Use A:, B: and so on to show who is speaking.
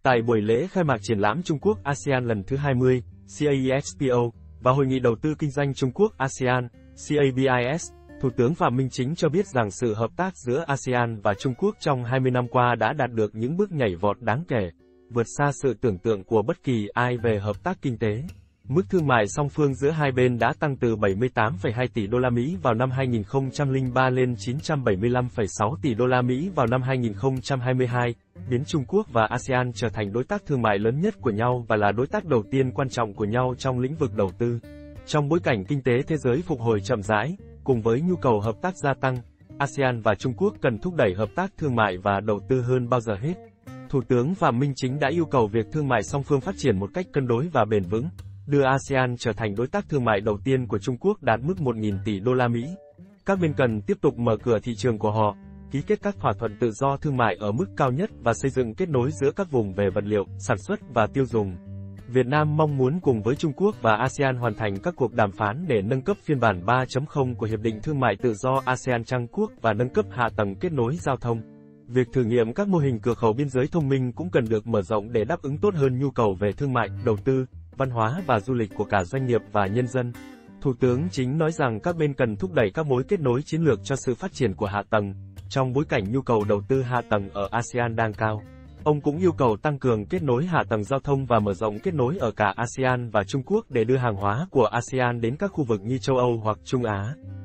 A: Tại buổi lễ khai mạc triển lãm Trung Quốc ASEAN lần thứ 20, CAEXPO, và Hội nghị đầu tư kinh doanh Trung Quốc ASEAN, CABIS, Thủ tướng Phạm Minh Chính cho biết rằng sự hợp tác giữa ASEAN và Trung Quốc trong 20 năm qua đã đạt được những bước nhảy vọt đáng kể, vượt xa sự tưởng tượng của bất kỳ ai về hợp tác kinh tế. Mức thương mại song phương giữa hai bên đã tăng từ 78,2 tỷ đô la Mỹ vào năm 2003 lên 975,6 tỷ đô la Mỹ vào năm 2022, biến Trung Quốc và ASEAN trở thành đối tác thương mại lớn nhất của nhau và là đối tác đầu tiên quan trọng của nhau trong lĩnh vực đầu tư. Trong bối cảnh kinh tế thế giới phục hồi chậm rãi, cùng với nhu cầu hợp tác gia tăng, ASEAN và Trung Quốc cần thúc đẩy hợp tác thương mại và đầu tư hơn bao giờ hết. Thủ tướng Phạm Minh Chính đã yêu cầu việc thương mại song phương phát triển một cách cân đối và bền vững, đưa ASEAN trở thành đối tác thương mại đầu tiên của Trung Quốc đạt mức 1.000 tỷ đô la Mỹ. Các bên cần tiếp tục mở cửa thị trường của họ, ký kết các thỏa thuận tự do thương mại ở mức cao nhất và xây dựng kết nối giữa các vùng về vật liệu, sản xuất và tiêu dùng. Việt Nam mong muốn cùng với Trung Quốc và ASEAN hoàn thành các cuộc đàm phán để nâng cấp phiên bản 3.0 của Hiệp định Thương mại Tự do ASEAN-Trung Quốc và nâng cấp hạ tầng kết nối giao thông. Việc thử nghiệm các mô hình cửa khẩu biên giới thông minh cũng cần được mở rộng để đáp ứng tốt hơn nhu cầu về thương mại, đầu tư, văn hóa và du lịch của cả doanh nghiệp và nhân dân. Thủ tướng Chính nói rằng các bên cần thúc đẩy các mối kết nối chiến lược cho sự phát triển của hạ tầng, trong bối cảnh nhu cầu đầu tư hạ tầng ở ASEAN đang cao. Ông cũng yêu cầu tăng cường kết nối hạ tầng giao thông và mở rộng kết nối ở cả ASEAN và Trung Quốc để đưa hàng hóa của ASEAN đến các khu vực như châu Âu hoặc Trung Á.